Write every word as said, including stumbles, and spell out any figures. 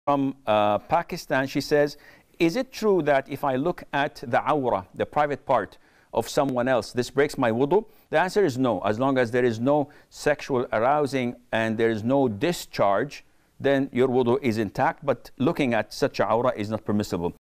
From uh, Pakistan, she says, is it true that if I look at the awrah, the private part of someone else, this breaks my wudu? The answer is no. As long as there is no sexual arousing and there is no discharge, then your wudu is intact, but looking at such a awrah is not permissible.